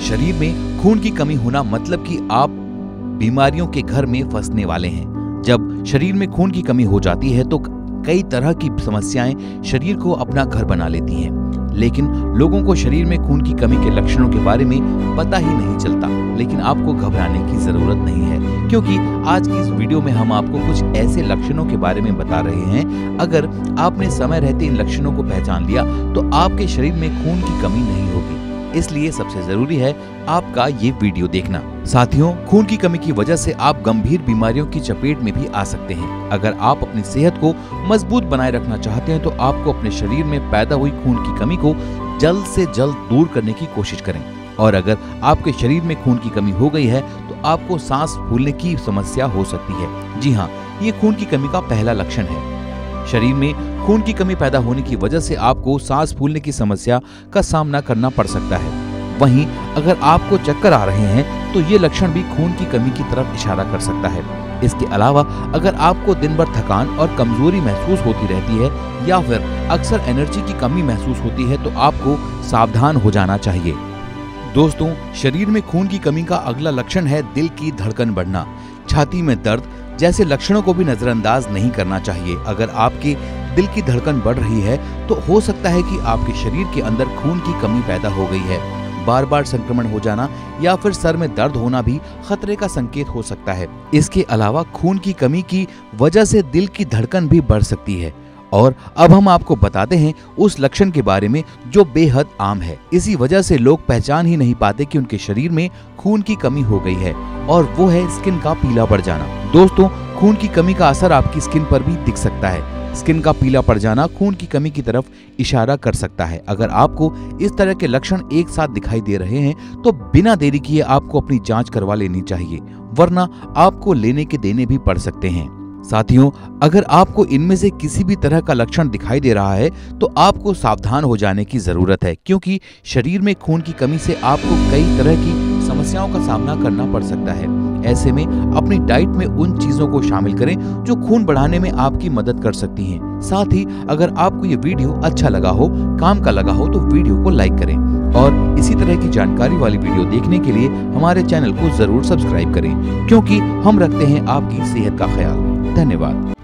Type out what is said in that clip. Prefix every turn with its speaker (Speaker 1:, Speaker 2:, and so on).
Speaker 1: शरीर में खून की कमी होना मतलब कि आप बीमारियों के घर में फंसने वाले हैं। जब शरीर में खून की कमी हो जाती है तो कई तरह की समस्याएं शरीर को अपना घर बना लेती हैं, लेकिन लोगों को शरीर में खून की कमी के लक्षणों के बारे में पता ही नहीं चलता। लेकिन आपको घबराने की जरूरत नहीं है, क्योंकि आज की इस वीडियो में हम आपको कुछ ऐसे लक्षणों के बारे में बता रहे हैं। अगर आपने समय रहते इन लक्षणों को पहचान लिया तो आपके शरीर में खून की कमी नहीं होगी। इसलिए सबसे जरूरी है आपका ये वीडियो देखना। साथियों, खून की कमी की वजह से आप गंभीर बीमारियों की चपेट में भी आ सकते हैं। अगर आप अपनी सेहत को मजबूत बनाए रखना चाहते हैं तो आपको अपने शरीर में पैदा हुई खून की कमी को जल्द से जल्द दूर करने की कोशिश करें। और अगर आपके शरीर में खून की कमी हो गई है तो आपको सांस फूलने की समस्या हो सकती है। जी हाँ, ये खून की कमी का पहला लक्षण है। शरीर में खून की कमी पैदा होने की वजह से आपको सांस फूलने की समस्या का सामना करना पड़ सकता है। वहीं अगर आपको चक्कर आ रहे हैं तो ये लक्षण भी खून की कमी की तरफ इशारा कर सकता है। इसके अलावा अगर आपको दिन भर थकान और कमजोरी महसूस होती रहती है या फिर अक्सर एनर्जी की कमी महसूस होती है तो आपको सावधान हो जाना चाहिए। दोस्तों, शरीर में खून की कमी का अगला लक्षण है दिल की धड़कन बढ़ना। छाती में दर्द जैसे लक्षणों को भी नजरअंदाज नहीं करना चाहिए। अगर आपके दिल की धड़कन बढ़ रही है तो हो सकता है कि आपके शरीर के अंदर खून की कमी पैदा हो गई है। बार बार संक्रमण हो जाना या फिर सर में दर्द होना भी खतरे का संकेत हो सकता है। इसके अलावा खून की कमी की वजह से दिल की धड़कन भी बढ़ सकती है। और अब हम आपको बताते हैं उस लक्षण के बारे में जो बेहद आम है। इसी वजह से लोग पहचान ही नहीं पाते कि उनके शरीर में खून की कमी हो गई है, और वो है स्किन का पीला पड़ जाना। दोस्तों, खून की कमी का असर आपकी स्किन पर भी दिख सकता है। स्किन का पीला पड़ जाना खून की कमी की तरफ इशारा कर सकता है। अगर आपको इस तरह के लक्षण एक साथ दिखाई दे रहे हैं तो बिना देरी किए आपको अपनी जांच करवा लेनी चाहिए, वरना आपको लेने के देने भी पड़ सकते हैं। साथियों, अगर आपको इनमें से किसी भी तरह का लक्षण दिखाई दे रहा है तो आपको सावधान हो जाने की जरूरत है, क्योंकि शरीर में खून की कमी से आपको कई तरह की समस्याओं का सामना करना पड़ सकता है। ऐसे में अपनी डाइट में उन चीजों को शामिल करें जो खून बढ़ाने में आपकी मदद कर सकती हैं। साथ ही अगर आपको ये वीडियो अच्छा लगा हो, काम का लगा हो, तो वीडियो को लाइक करें और इसी तरह की जानकारी वाली वीडियो देखने के लिए हमारे चैनल को जरूर सब्सक्राइब करें, क्योंकि हम रखते हैं आपकी सेहत का ख्याल। धन्यवाद।